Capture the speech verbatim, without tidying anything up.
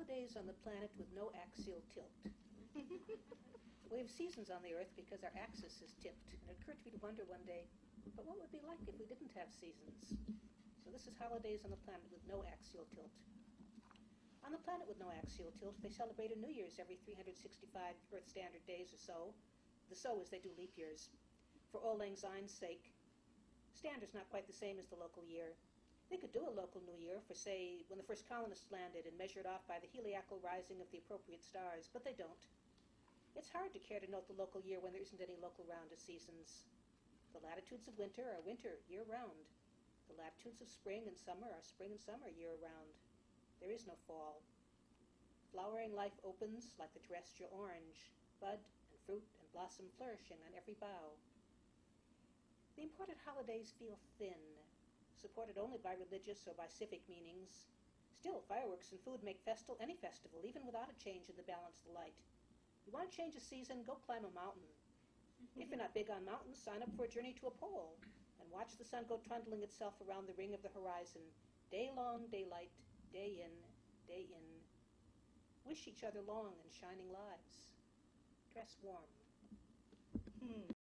Holidays on the planet with no axial tilt. We have seasons on the Earth because our axis is tipped, and it occurred to me to wonder one day, but what would it be like if we didn't have seasons? So this is Holidays on the planet with no axial tilt. On the planet with no axial tilt, they celebrate a New Year's every three hundred sixty-five Earth Standard Days or so. The so is they do leap years. For Auld Lang Syne's sake, standard's not quite the same as the local year. They could do a local New Year for, say, when the first colonists landed and measured off by the heliacal rising of the appropriate stars, but they don't. It's hard to care to note the local year when there isn't any local round of seasons. The latitudes of winter are winter year-round. The latitudes of spring and summer are spring and summer year-round. There is no fall. Flowering life opens like the terrestrial orange, bud and fruit and blossom flourishing on every bough. The imported holidays feel thin, supported only by religious or by civic meanings. Still, fireworks and food make festal any festival, even without a change in the balance of the light. You want to change a season, go climb a mountain. If you're not big on mountains, sign up for a journey to a pole and watch the sun go trundling itself around the ring of the horizon. Day-long daylight, day in, day in. Wish each other long and shining lives. Dress warm. Hmm.